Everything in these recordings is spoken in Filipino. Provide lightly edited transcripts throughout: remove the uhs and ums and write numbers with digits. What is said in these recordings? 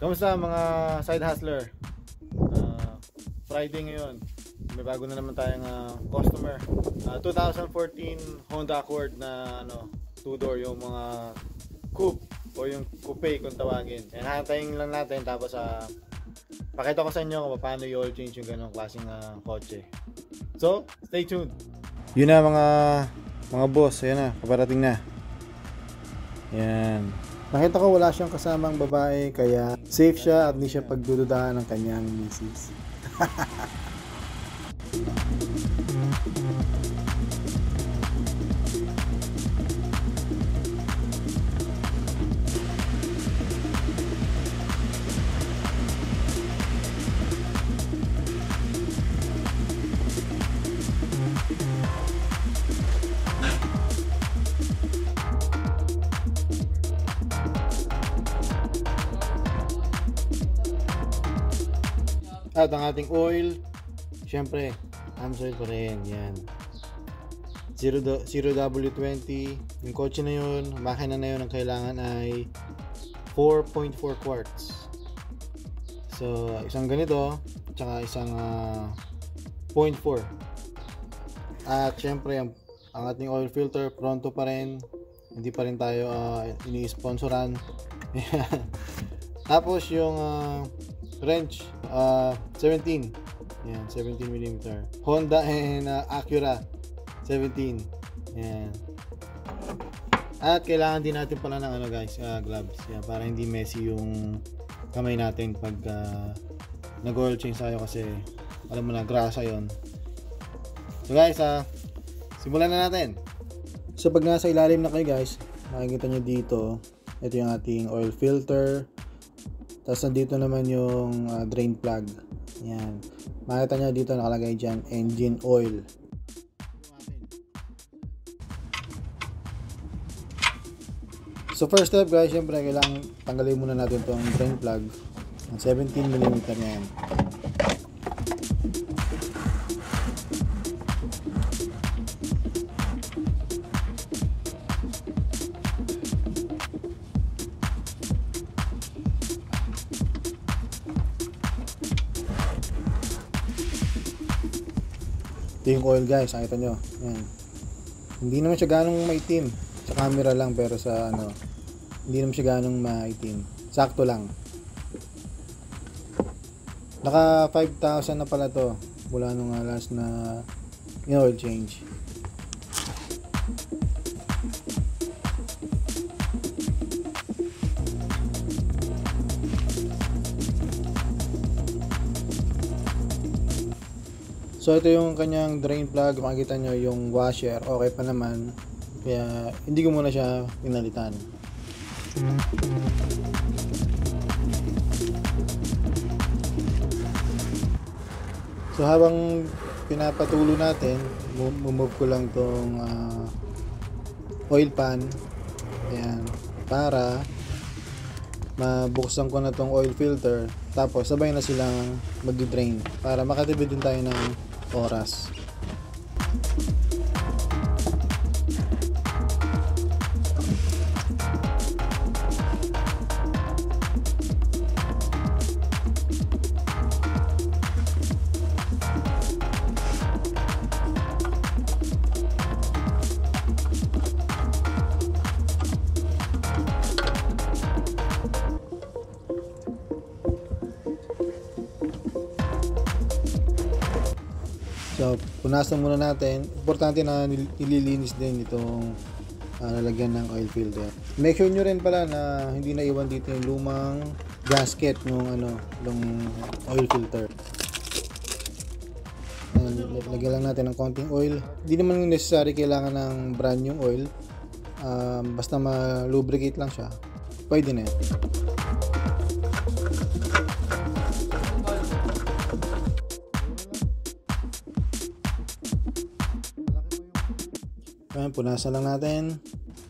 Kamusta mga side hustler? Friday ngayon. May bago na naman tayong customer. 2014 Honda Accord na two-door, yung mga coupe o yung coupe kung tawagin. Hantayin lang natin tapos pakita ko sa inyo kung paano i-oil change yung ganong klaseng kotse. So, stay tuned. Yun na mga boss, ayan na, paparating na. Yan. Nakita ko wala siyang kasamang babae kaya safe siya at hindi siya pagdududahan ng kanyang misis. At ang ating oil, syempre, AMSOIL pa rin, yan. 0W20, yung kotse na yun, makina na yun, ang kailangan ay 4.4 quarts. So, isang ganito, tsaka isang 0.4. At syempre, ang ating oil filter, pronto pa rin, hindi pa rin tayo ini-sponsoran. Tapos yung wrench, 17. Yan, 17mm. Honda and Acura 17. Yan. At kailangan din natin pala ng gloves. Yan, para hindi messy yung kamay natin pag nag-oil change tayo kasi alam mo na, grasa yon. So guys, simulan na natin. So pag nasa ilalim na kayo guys, makikita nyo dito, ito yung ating oil filter. Tapos nandito naman yung drain plug. Yan. Makita nyo dito nakalagay dyan, engine oil. So first step guys, syempre kailangan tanggalin muna natin itong drain plug. 17mm na yan. Ito yung oil guys, nakita nyo. Yan. Hindi naman siya ganong maitim. Sa camera lang, pero sa hindi naman siya ganong maitim. Sakto lang. Naka 5,000 na pala to mula nung last na oil change. So ito yung kanyang drain plug, makikita nyo yung washer, okay pa naman, kaya hindi ko muna siya pinalitan. So habang pinapatulo natin, move ko lang tong oil pan, ayan, para mabuksan ko na tong oil filter, tapos sabay na silang mag-drain para makatipid din tayo ng oras. So, punasan muna natin. Importante na nililinis din itong lalagyan ng oil filter. Make sure nyo rin pala na hindi na iwan dito yung lumang gasket ng oil filter. Lagyan lang natin ng konting oil. Hindi naman necessary kailangan ng brand new oil. Basta ma-lubricate lang siya, pwede na yan. Ayan, punasan lang natin.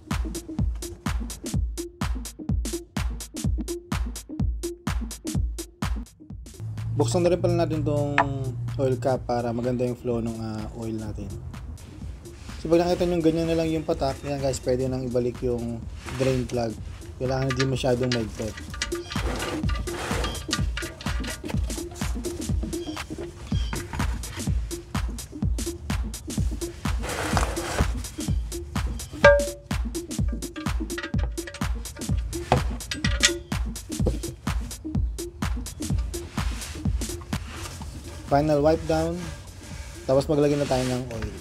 Buksan na rin pala natin tong oil cap para maganda yung flow ng oil natin. So pag nakita nyo ganyan na lang yung patak, yan guys, pwede nang ibalik yung drain plug. Kailangan hindi masyadong maigpit. Final wipe down, tapos maglagay na tayo ng oil.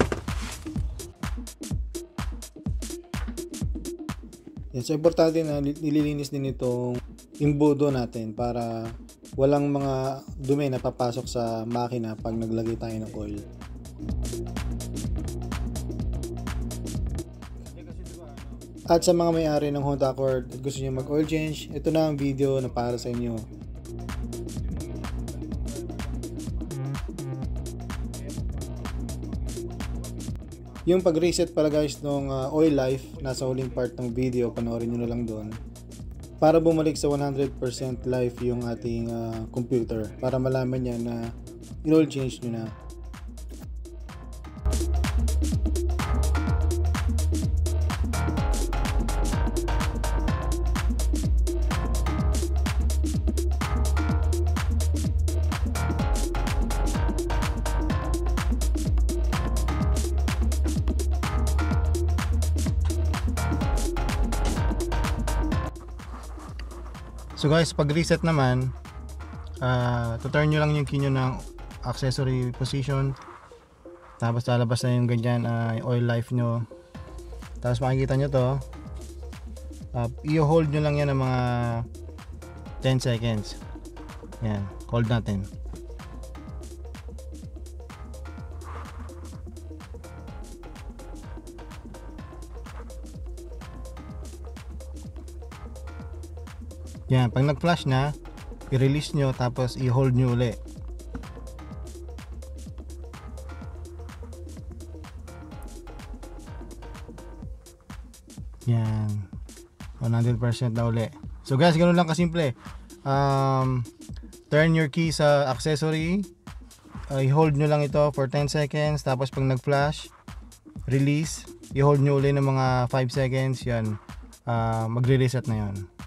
Yan, so importante na nililinis din itong imbudo natin para walang mga dumi na papasok sa makina pag naglagay tayo ng oil. At sa mga may-ari ng Honda Accord at gusto niyo mag oil change, ito na ang video na para sa inyo. Yung pag-reset pala guys ng oil life, nasa huling part ng video, panoorin nyo na lang doon. Para bumalik sa 100% life yung ating computer, para malaman niya na i-oil change nyo na. So guys, pag reset naman, to-turn nyo lang yung key nyo ng accessory position, tapos lalabas na yung ganyan oil life nyo. Tapos makikita nyo to, i-hold nyo lang yan ng mga 10 seconds. Yan, hold natin. Yan, pag nag-flash na, i-release nyo tapos i-hold nyo uli. Yan, 100% na uli. So guys, ganoon lang kasimple. Turn your key sa accessory, i-hold nyo lang ito for 10 seconds, tapos pag nag-flash, release, i-hold nyo uli ng mga 5 seconds. Yan, magre-reset na yan.